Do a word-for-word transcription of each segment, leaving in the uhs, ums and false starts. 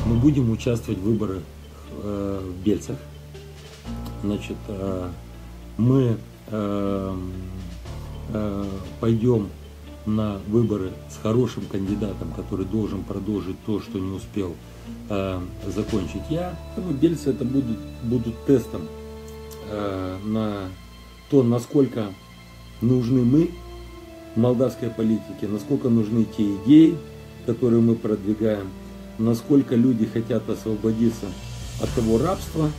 Мы будем участвовать в выборах э, в Бельцах. Значит, э, мы э, э, пойдем на выборы с хорошим кандидатом, который должен продолжить то, что не успел э, закончить я. Ну, Бельцы это будут, будут тестом э, на то, насколько нужны мы в молдавской политике, насколько нужны те идеи, которые мы продвигаем, насколько люди хотят освободиться от того рабства,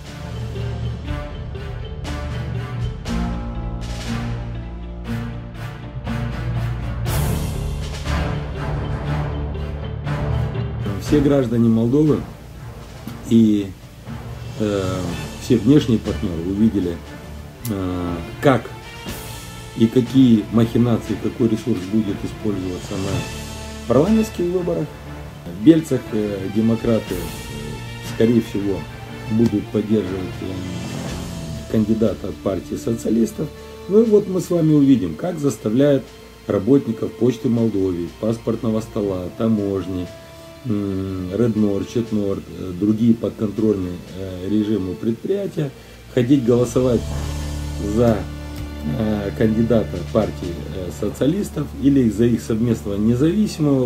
все граждане Молдовы и э, все внешние партнеры увидели, э, как и какие махинации, какой ресурс будет использоваться на парламентских выборах. В Бельцах э, демократы, э, скорее всего, будут поддерживать э, кандидата от партии социалистов. Ну и вот мы с вами увидим, как заставляют работников Почты Молдовы, паспортного стола, таможни, Реднор, Четнор, другие подконтрольные режиму предприятия ходить голосовать за кандидата партии социалистов или за их совместного независимого.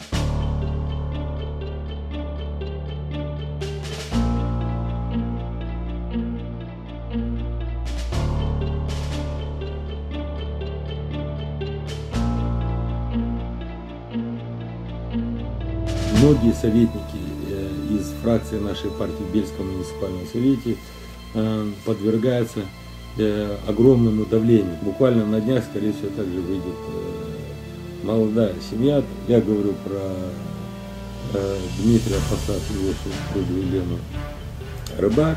Многие советники из фракции нашей партии в Бельском муниципальном совете подвергаются огромному давлению. Буквально на днях, скорее всего, также выйдет молодая семья. Я говорю про Дмитрия Посад и его супругу Елену Рыбак.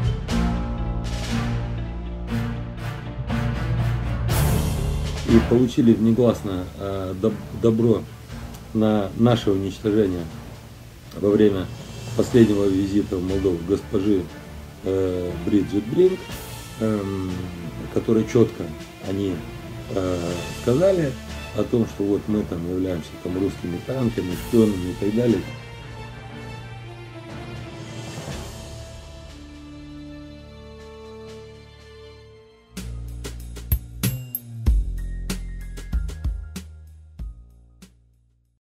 И получили внегласно добро на наше уничтожение во время последнего визита в Молдову госпожи э, Бриджит Бринк, э, которые четко они э, сказали о том, что вот мы там являемся там русскими танками, шпионами и так далее.